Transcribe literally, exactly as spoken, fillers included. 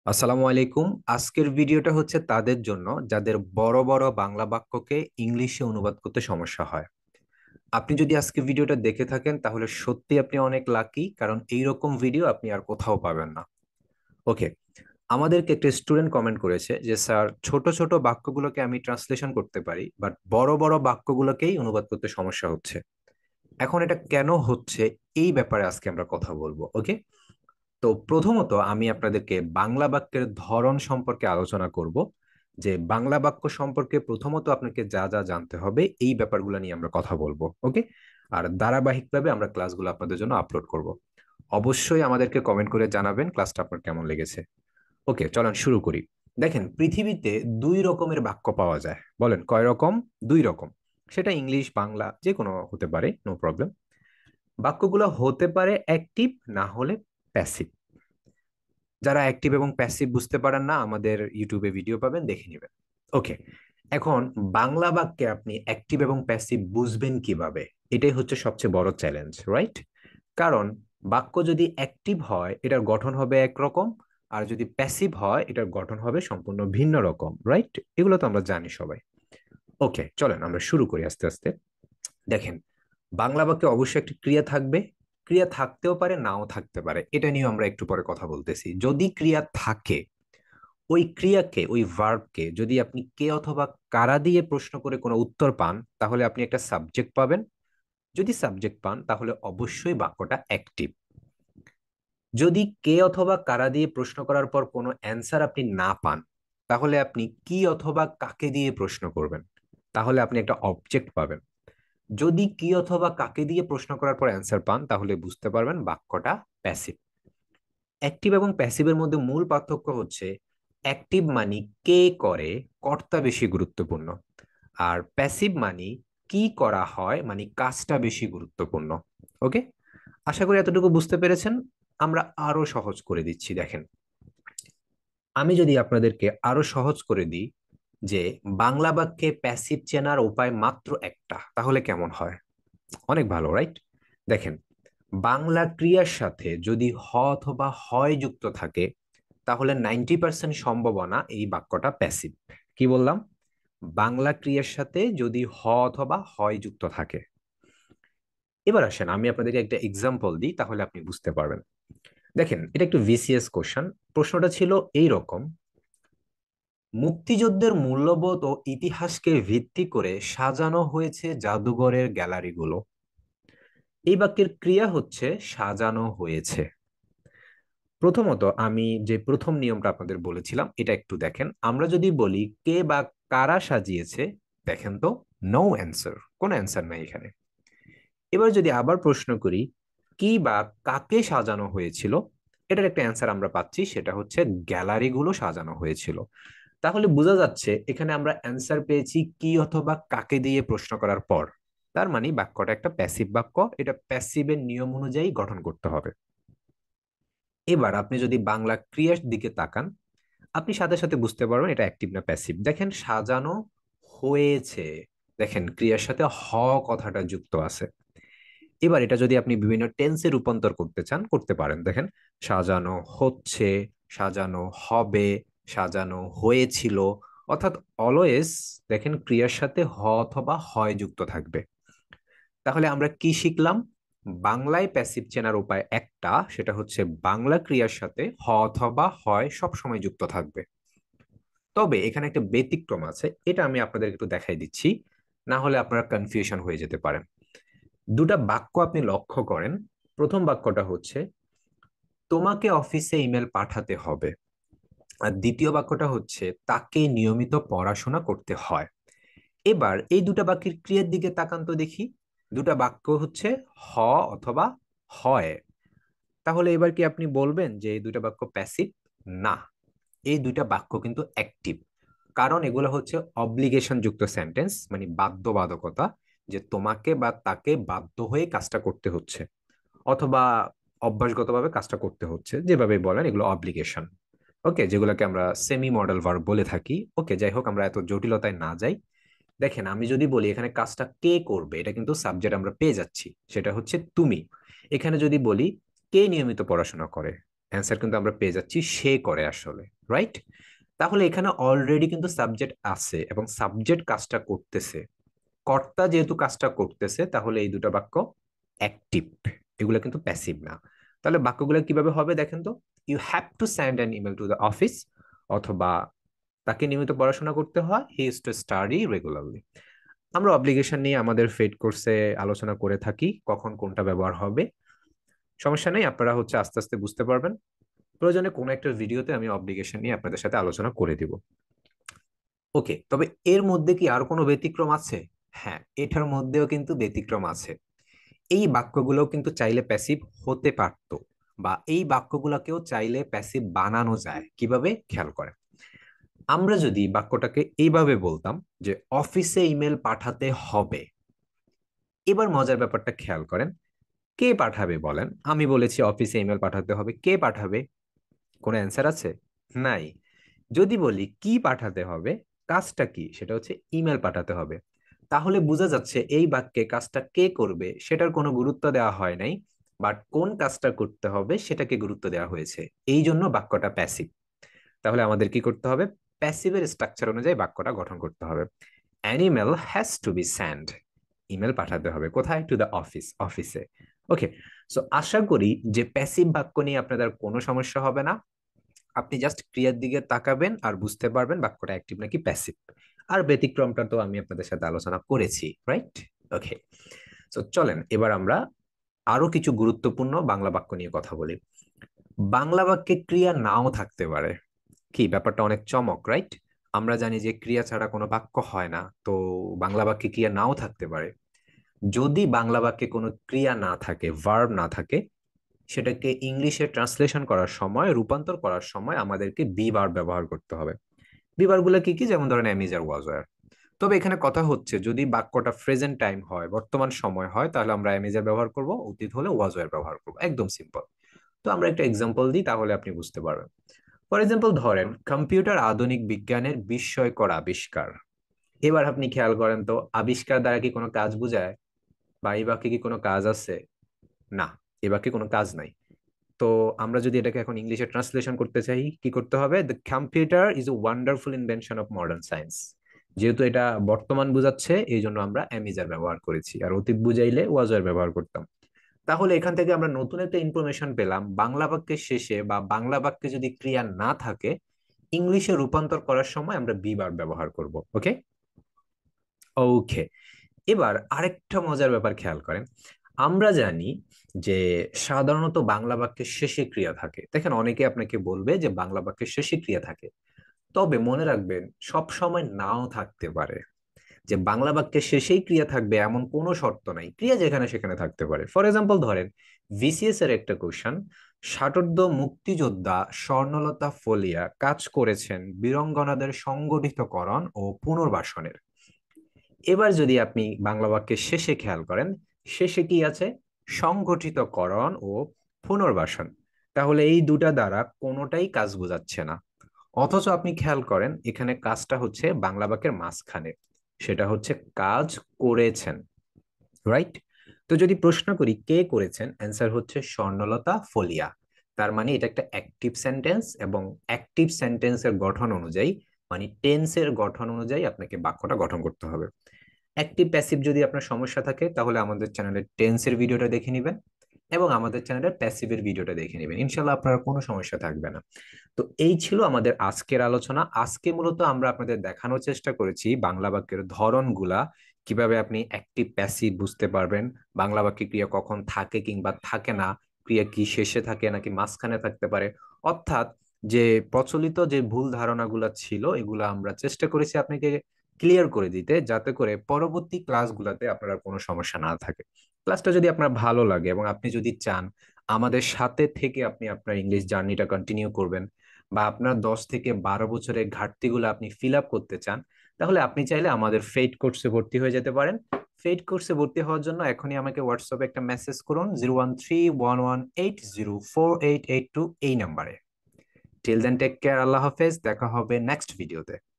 আসসালামু আলাইকুম। আজকের ভিডিওটা হচ্ছে তাদের জন্য যাদের বড় বড় বাংলা বাক্যকে ইংলিশে অনুবাদ করতে সমস্যা হয়। আপনি যদি আজকে ভিডিওটা দেখে থাকেন তাহলে সত্যি আপনি অনেক লাকি, কারণ এইরকম ভিডিও আপনি আর কোথাও পাবেন না। ওকে, আমাদেরকে একটা স্টুডেন্ট কমেন্ট করেছে যে স্যার, ছোট ছোট বাক্যগুলোকে আমি ট্রান্সলেশন করতে পারি, বাট বড় বড় বাক্যগুলোকেই অনুবাদ করতে সমস্যা হচ্ছে। এখন এটা কেন হচ্ছে, এই ব্যাপারে আজকে আমরা কথা বলবো। ওকে, তো প্রথমত আমি আপনাদেরকে বাংলা বাক্যের ধরন সম্পর্কে আলোচনা করব, যে বাংলা বাক্য সম্পর্কে প্রথমত আপনাকে যা যা জানতে হবে এই ব্যাপারগুলো নিয়ে আমরা কথা বলবো। ওকে, আর ধারাবাহিকভাবে আমরা ক্লাসগুলো আপনাদের জন্য আপলোড করব। অবশ্যই আমাদেরকে কমেন্ট করে জানাবেন ক্লাসটা আপনার কেমন লেগেছে। ওকে, চলেন শুরু করি। দেখেন, পৃথিবীতে দুই রকমের বাক্য পাওয়া যায়। বলেন কয় রকম? দুই রকম। সেটা ইংলিশ বাংলা যে কোনো হতে পারে, নো প্রবলেম। বাক্যগুলো হতে পারে অ্যাক্টিভ, না হলে প্যাসিভ। যারা অ্যাক্টিভ এবং প্যাসিভ বুঝতে পারেন না, আমাদের ইউটিউবে ভিডিও পাবেন, দেখে নেবেন। ওকে, এখন বাংলা বাক্যে আপনি অ্যাক্টিভ এবং প্যাসিভ বুঝবেন কিভাবে? এটাই হচ্ছে সবচেয়ে বড় চ্যালেঞ্জ, রাইট? কারণ বাক্য যদি অ্যাক্টিভ হয় এটার গঠন হবে একরকম, আর যদি প্যাসিভ হয় এটার গঠন হবে সম্পূর্ণ ভিন্ন রকম, রাইট? এগুলো তো আমরা জানি সবাই। ওকে, চলেন আমরা শুরু করি আস্তে আস্তে। দেখেন, বাংলা বাক্যে অবশ্যই একটি ক্রিয়া থাকবে। ক্রিয়া থাকতেও পারে, নাও থাকতে পারে, এটা নিয়ে আমরা একটু পরে কথা বলতেছি। যদি ক্রিয়া থাকে, ওই ক্রিয়াকে, ওই ভার্বকে যদি আপনি কে অথবা কারা দিয়ে প্রশ্ন করে কোনো উত্তর পান, তাহলে আপনি একটা সাবজেক্ট পাবেন। যদি সাবজেক্ট পান তাহলে অবশ্যই বাক্যটা অ্যাক্টিভ। যদি কে অথবা কারা দিয়ে প্রশ্ন করার পর কোনো অ্যান্সার আপনি না পান, তাহলে আপনি কি অথবা কাকে দিয়ে প্রশ্ন করবেন, তাহলে আপনি একটা অবজেক্ট পাবেন। যদি কি অথবা কাকে দিয়ে প্রশ্ন করার পর অ্যান্সার পান, তাহলে বুঝতে পারবেন বাক্যটা প্যাসিভ। অ্যাক্টিভ এবং প্যাসিভের মধ্যে মূল পার্থক্য হচ্ছে, অ্যাক্টিভ মানি কে করে, কর্তা বেশি গুরুত্বপূর্ণ। আর প্যাসিভ মানি কি করা হয়, মানে কাজটা বেশি গুরুত্বপূর্ণ। ওকে, আশা করি এতটুকু বুঝতে পেরেছেন। আমরা আরো সহজ করে দিচ্ছি। দেখেন, আমি যদি আপনাদেরকে আরো সহজ করে দিই যে বাংলা বাক্যে প্যাসিভ চেনার উপায় মাত্র একটা, তাহলে কেমন হয়? অনেক ভালো, রাইট? দেখেন, বাংলা ক্রিয়ার সাথে যদি হ অথবা হয় যুক্ত থাকে, তাহলে নাইনটি পার্সেন্ট সম্ভাবনা এই বাক্যটা প্যাসিভ। কি বললাম? বাংলা ক্রিয়ার সাথে যদি হ অথবা হয় যুক্ত থাকে। এবার আসেন আমি আপনাদেরকে একটা এক্সাম্পল দিই, তাহলে আপনি বুঝতে পারবেন। দেখেন, এটা একটু ভিসিএস কোশ্চেন। প্রশ্নটা ছিল এই রকম: মুক্তিযুদ্ধের মূল্যবোধ ও ইতিহাসকে ভিত্তি করে সাজানো হয়েছে জাদুঘরের গ্যালারিগুলো। এই বাক্যের ক্রিয়া হচ্ছে সাজানো হয়েছে। প্রথমত আমি যে প্রথম নিয়মটা আপনাদের বলেছিলাম এটা একটু দেখেন। আমরা যদি বলি কে বা কারা সাজিয়েছে, দেখেন তো, নো অ্যান্সার, কোনো অ্যান্সার নাই এখানে। এবার যদি আবার প্রশ্ন করি কি বা কাকে সাজানো হয়েছিল, এটার একটা অ্যান্সার আমরা পাচ্ছি, সেটা হচ্ছে গ্যালারিগুলো সাজানো হয়েছিল। তাহলে বোঝা যাচ্ছে এখানে আমরা অ্যান্সার পেয়েছি কি অথবা কাকে দিয়ে প্রশ্ন করার পর। তার মানে বাক্যটা একটা প্যাসিভ বাক্য, এটা প্যাসিভের নিয়ম অনুযায়ী গঠন করতে হবে। এবার আপনি যদি বাংলা ক্রিয়ার দিকে তাকান, আপনি সাথে সাথে বুঝতে পারবেন এটা অ্যাক্টিভ না প্যাসিভ। দেখেন, সাজানো হয়েছে, দেখেন ক্রিয়ার সাথে হ কথাটা যুক্ত আছে। এবার এটা যদি আপনি বিভিন্ন টেন্সে রূপান্তর করতে চান, করতে পারেন। দেখেন, সাজানো হচ্ছে, সাজানো হবে, সাজানো হয়েছিল। অর্থাৎ অলওয়েজ দেখেন ক্রিয়ার সাথে হ অথবা হয় যুক্ত থাকবে। তাহলে আমরা কি শিখলাম? বাংলায় প্যাসিভ চেনার উপায় একটা, সেটা হচ্ছে বাংলা ক্রিয়ার সাথে হ অথবা হয় সব সময় যুক্ত থাকবে। তবে এখানে একটা ব্যতিক্রম আছে, এটা আমি আপনাদের একটু দেখাই দিচ্ছি, না হলে আপনারা কনফিউশন হয়ে যেতে পারেন। দুটা বাক্য আপনি লক্ষ্য করেন। প্রথম বাক্যটা হচ্ছে তোমাকে অফিসে ইমেল পাঠাতে হবে, আর দ্বিতীয় বাক্যটা হচ্ছে তাকে নিয়মিত পড়াশোনা করতে হয়। এবার এই দুটা বাক্যের ক্রিয়ার দিকে তাকান তো দেখি। দুটা বাক্য হচ্ছে হ অথবা হয়। তাহলে এবার কি আপনি বলবেন যে এই দুটা বাক্য প্যাসিভ? না, এই দুইটা বাক্য কিন্তু অ্যাক্টিভ। কারণ এগুলো হচ্ছে অব্লিগেশন যুক্ত সেন্টেন্স, মানে বাধ্যবাধকতা, যে তোমাকে বা তাকে বাধ্য হয়ে কাজটা করতে হচ্ছে, অথবা অভ্যাসগতভাবে কাজটা করতে হচ্ছে, যেভাবে বলেন এগুলো অব্লিগেশন। ওকে, যেগুলোকে আমরা সেমি মডেল ভার্ব বলে থাকি। ওকে, যাই হোক, আমরা এত জটিলতায় না যাই। দেখেন, আমি যদি বলি এখানে কাজটা কে করবে, এটা কিন্তু সাবজেক্ট আমরা পেয়ে যাচ্ছি, সেটা হচ্ছে তুমি। এখানে যদি বলি কে নিয়মিত পড়াশোনা করে, অ্যান্সার কিন্তু আমরা পেয়ে যাচ্ছি সে করে আসলে, রাইট? তাহলে এখানে অলরেডি কিন্তু সাবজেক্ট আছে এবং সাবজেক্ট কাজটা করতেছে, কর্তা যেহেতু কাজটা করতেছে তাহলে এই দুটো বাক্য অ্যাক্টিভ, এগুলো কিন্তু প্যাসিভ না। তাহলে বাক্যগুলো কিভাবে হবে দেখেন তো, you have to send an email to the office, অথবা তাকে নিয়মিত পড়াশোনা করতে হয়, he is to study regularly. আমরা অব্লিগেশন নিয়ে আমাদের ফেড কোর্সে আলোচনা করে থাকি, কখন কোনটা ব্যবহার হবে। সমস্যা নেই, আপনারা হচ্ছে আস্তে আস্তে বুঝতে পারবেন। প্রয়োজনে কোনো একটা ভিডিওতে আমি অব্লিগেশন নিয়ে আপনাদের সাথে আলোচনা করে দিব। ওকে, তবে এর মধ্যে কি আর কোনো ব্যতিক্রম আছে? হ্যাঁ, এটার মধ্যেও কিন্তু ব্যতিক্রম আছে। এই বাক্যগুলো কিন্তু চাইলে প্যাসিভ হতে পারতো, বা এই বাক্যগুলোকেও চাইলে প্যাসিভ বানানো যায়। কিভাবে, খেয়াল করেন। আমরা যদি বাক্যটাকে এইভাবে বলতাম যে অফিসে ইমেল পাঠাতে হবে, এবার মজার ব্যাপারটা খেয়াল করেন, কে পাঠাবে বলেন? আমি বলেছি অফিসে ইমেল পাঠাতে হবে, কে পাঠাবে? কোনো অ্যান্সার আছে? নাই। যদি বলি কি পাঠাতে হবে, কাজটা কি, সেটা হচ্ছে ইমেল পাঠাতে হবে, তাহলে বোঝা যাচ্ছে এই বাক্যে কাজটা কে করবে সেটার কোনো গুরুত্ব দেওয়া হয় নাই, বাট কোন কাজটা করতে হবে সেটাকে গুরুত্ব দেওয়া হয়েছে। এই জন্য বাক্যটা প্যাসিভ। তাহলে আমাদের কি করতে হবে? প্যাসিভের স্ট্রাকচার অনুযায়ী বাক্যটা গঠন করতে হবে। An email has to be send, email পাঠাতে হবে কোথায়? টু দ্য অফিস, অফিসে। ওকে, সো আশা করি যে প্যাসিভ বাক্য নিয়ে আপনাদের কোনো সমস্যা হবে না। আপনি জাস্ট ক্রিয়ার দিকে তাকাবেন আর বুঝতে পারবেন বাক্যটা অ্যাক্টিভ নাকি প্যাসিভ। আর ব্যতিক্রমটা তো আমি আপনাদের সাথে আলোচনা করেছি, রাইট? ওকে, সো চলেন এবার আমরা আরো কিছু গুরুত্বপূর্ণ বাংলা বাক্য নিয়ে কথা বলি। বাংলা বাক্যে ক্রিয়া নাও থাকতে পারে। কি ব্যাপারটা অনেক চমক, রাইট? আমরা জানি যে ক্রিয়া ছাড়া কোনো বাক্য হয় না, তো বাংলা বাক্যে ক্রিয়া নাও থাকতে পারে। যদি বাংলা বাক্যে কোনো ক্রিয়া না থাকে, ভার্ব না থাকে, সেটাকে ইংলিশে ট্রান্সলেশন করার সময়, রূপান্তর করার সময় আমাদেরকে বি ভার্ব ব্যবহার করতে হবে। বি ভার্বগুলো কি কি? যেমন ধরেন এম ইজ আর ওয়াজ আর। তবে এখানে কথা হচ্ছে যদি বাক্যটা প্রেজেন্ট টাইম হয়, বর্তমান সময় হয়, তাহলে আমরা এম ইজ আর ব্যবহার করব, অতীত হলে ওয়াজ আর ব্যবহার করব, একদম সিম্পল। তো আমরা একটা এক্সাম্পল দিই, তাহলে আপনি বুঝতে পারবেন। ফর এক্সাম্পল ধরেন, কম্পিউটার আধুনিক বিজ্ঞানের বিস্ময়কর আবিষ্কার। এবার আপনি খেয়াল করেন তো, আবিষ্কার দ্বারা কি কোনো কাজ বোঝায়? বা এই বাক্যে কি কোনো কাজ আছে? না, এ বাক্যে কোনো কাজ নাই। তো আমরা যদি এটাকে এখন ইংলিশে ট্রান্সলেশন করতে চাই, কি করতে হবে? The computer is a wonderful invention of modern science. যেহেতু এটা বর্তমান বোঝাচ্ছে, এই জন্য আমরা অ্যামিজার ব্যবহার করেছি, আর অতীত বুঝাইলে ওয়াজার ব্যবহার করতাম। তাহলে এখান থেকে আমরা নতুন একটা ইনফরমেশন পেলাম, বাংলা বাক্যের শেষে বা বাংলা বাক্যে যদি ক্রিয়া না থাকে, ইংলিশে রূপান্তর করার সময় আমরা বি ভার্ব ব্যবহার করব। ওকে, ওকে। এবার আরেকটা মজার ব্যাপার খেয়াল করেন। আমরা জানি যে সাধারণত বাংলা বাক্যের শেষে ক্রিয়া থাকে। দেখেন, অনেকে আপনাকে বলবে যে বাংলা বাক্যের শেষে ক্রিয়া থাকে। তবে মনে রাখবেন, সব সময় নাও থাকতে পারে। যে বাংলা বাক্যের শেষেই ক্রিয়া থাকবে এমন কোনো শর্ত নাই, ক্রিয়া যেখানে সেখানে থাকতে পারে। ফর এক্সাম্পল ধরেন, বিসিএস এর একটা কোশ্চেন, ষাটোর্ধ্ব মুক্তিযোদ্ধা স্বর্ণলতা ফলিয়া কাজ করেছেন বীরঙ্গনাদের সংগঠিতকরণ ও পুনর্বাসনের। এবার যদি আপনি বাংলা বাক্যের শেষে খেয়াল করেন, শেষে কি আছে? সংগঠিতকরণ ও পুনর্বাসন। তাহলে এই দুটা দ্বারা কোনোটাই কাজ বোঝাচ্ছে না। অথচ আপনি খেয়াল করেন, এখানে কাজটা হচ্ছে বাংলা বাক্যের মাঝখানে, সেটা হচ্ছে কাজ করেছেন, রাইট? তো যদি প্রশ্ন করি কে করেছেন, অ্যান্সার হচ্ছে স্বর্ণলতা ফলিয়া। তার মানে এটা একটা অ্যাক্টিভ সেন্টেন্স, এবং অ্যাক্টিভ সেন্টেন্সের গঠন অনুযায়ী, মানে টেন্সের গঠন অনুযায়ী আপনাকে বাক্যটা গঠন করতে হবে। অ্যাক্টিভ প্যাসিভ যদি আপনার সমস্যা থাকে, তাহলে আমাদের চ্যানেলের টেন্সের ভিডিওটা দেখে নেবেন, এবং আমাদের চ্যানেলের প্যাসিভের ভিডিওটা দেখে নেবেন, ইনশাল্লাহ আপনার কোনো সমস্যা থাকবে না। তো এই ছিল আমাদের আজকের আলোচনা। আজকে মূলত আমরা আপনাদের দেখানোর চেষ্টা করেছি বাংলা বাক্যের ধরনগুলা, কিভাবে আপনি অ্যাক্টিভ প্যাসিভ বুঝতে পারবেন, বাংলা বাক্যে ক্রিয়া কখন থাকে কিংবা থাকে না, ক্রিয়া কি শেষে থাকে নাকি মাঝখানে থাকতে পারে। অর্থাৎ যে প্রচলিত যে ভুল ধারণাগুলো ছিল, এগুলা আমরা চেষ্টা করেছি আপনাকে ক্লিয়ার করে দিতে, যাতে করে পরবর্তী ক্লাসগুলোতে আপনার আর কোনো সমস্যা না থাকে। ক্লাসটা যদি আপনার ভালো লাগে এবং আপনি যদি চান আমাদের সাথে থেকে আপনি আপনার ইংলিশ জার্নিটা কন্টিনিউ করবেন, বা আপনার দশ থেকে বারো বছরের ঘাটতিগুলো আপনি ফিল আপ করতে চান, তাহলে আপনি চাইলে আমাদের ফেইড কোর্সে ভর্তি হয়ে যেতে পারেন। ফেইড কোর্সে ভর্তি হওয়ার জন্য এখনই আমাকে হোয়াটসঅ্যাপে একটা মেসেজ করুন, zero one three one one eight zero four eight eight two, এই নাম্বারে। টিল দেন, টেক কেয়ার, আল্লাহ হাফেজ, দেখা হবে নেক্সট ভিডিওতে।